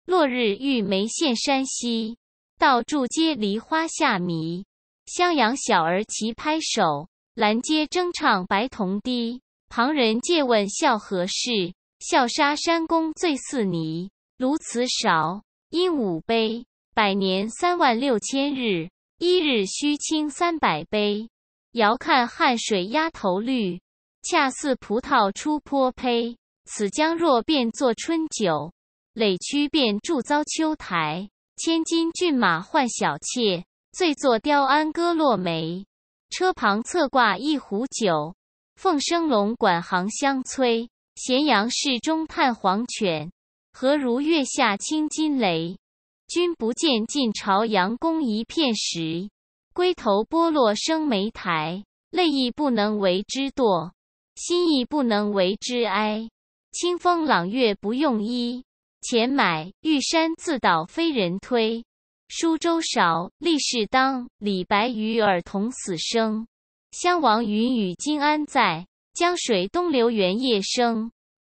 落日玉梅现山西，到处皆梨花下迷。襄阳小儿齐拍手，兰街争唱白铜堤。旁人借问笑何事？笑杀山公醉似泥。鸬鹚少，鹦鹉悲。百年36000日，一日须清300杯。遥看汉水鸭头绿，恰似葡萄出坡胚。此江若变作春酒，垒曲便筑遭秋台。千金骏马换小妾，醉坐雕鞍歌落梅。车旁侧挂一壶酒，凤生龙管行香催。咸阳市中探黄犬，何如月下清金雷。君不见晋朝阳公一片石，龟头剥落生莓台。泪亦不能为之堕，心亦不能为之哀。清风朗月不用衣，钱买玉山自倒非人推。舒州少，立士当，李白与尔同死生。襄王云雨今安在？江水东流原夜声。